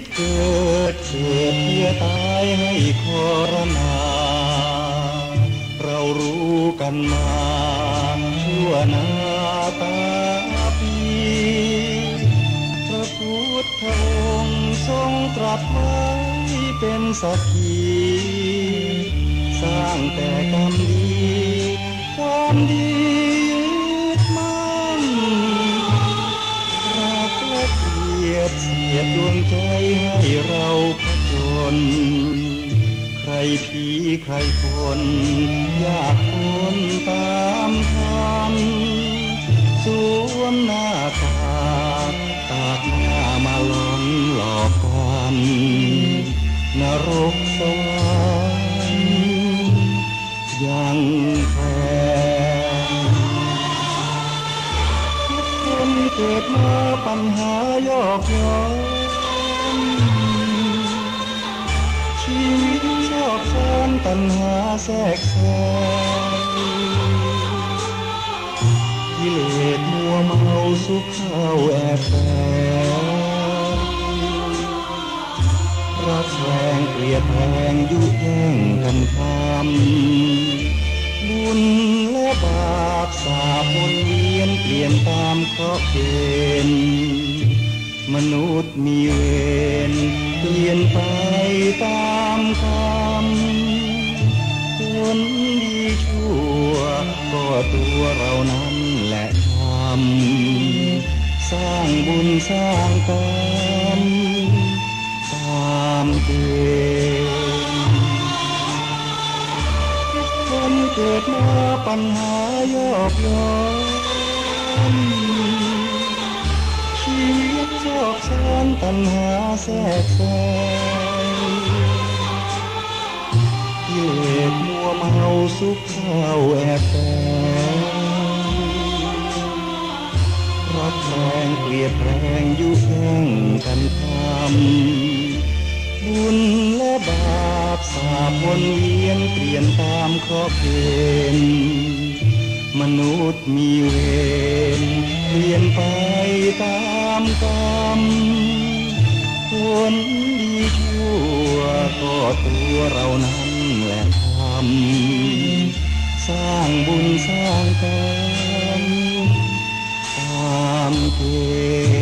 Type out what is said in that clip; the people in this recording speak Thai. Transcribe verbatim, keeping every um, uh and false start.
ตเกิดเกิดเพื่อตายให้ครณาเรารู้กันมาชั่วนาตาปีพระพุทธองค์ทรงตรัสไว้เป็นสักขีสร้างแต่กรรมดีความดียึดมั่นรักและเกลียดเสียดดวงใจให้เราผจญใครผีใครคนอยากคนตามทันสวมหน้ากากตากหน้ามาหลอนหลอกกันนรกสวรรค์ยังแพ้ทุกคนเกิดมาปัญหายอกย้อนชีวิตชอบซ้อนตัณหาแทรกแซงกิเลสมัวเมาสุขเข้าแอบแฝงรักแรงเกลียดแรงยุแย่งกันทำบุญและบาปสาปวนเวียนเปลี่ยนตามเคราะห์เกณฑ์มนุษย์มีเวรเปลี่ยนไปตามกรรมผลดีชั่วก็ตัวเรานั้นแหละทำสร้างบุญสร้างกรรมตามเกณฑ์ทุกคนเกิดมาปัญหายอกย้อนชีวิตชอบซ้อนตัณหาแทรกแซงกิเลสมัวเมาสุขเข้าแอบแฝงรักแรงเกลียดแรงยุแย่งกันทำบุญและบาปสาปวนเวียนเปลี่ยนตามเคราะห์เกณฑ์มนุษย์มีเวรเปลี่ยนไปตามกรรมผลดีชั่วก็ตัวเรานั้นแหละทำสร้างบุญสร้างกรรมตามเกณฑ์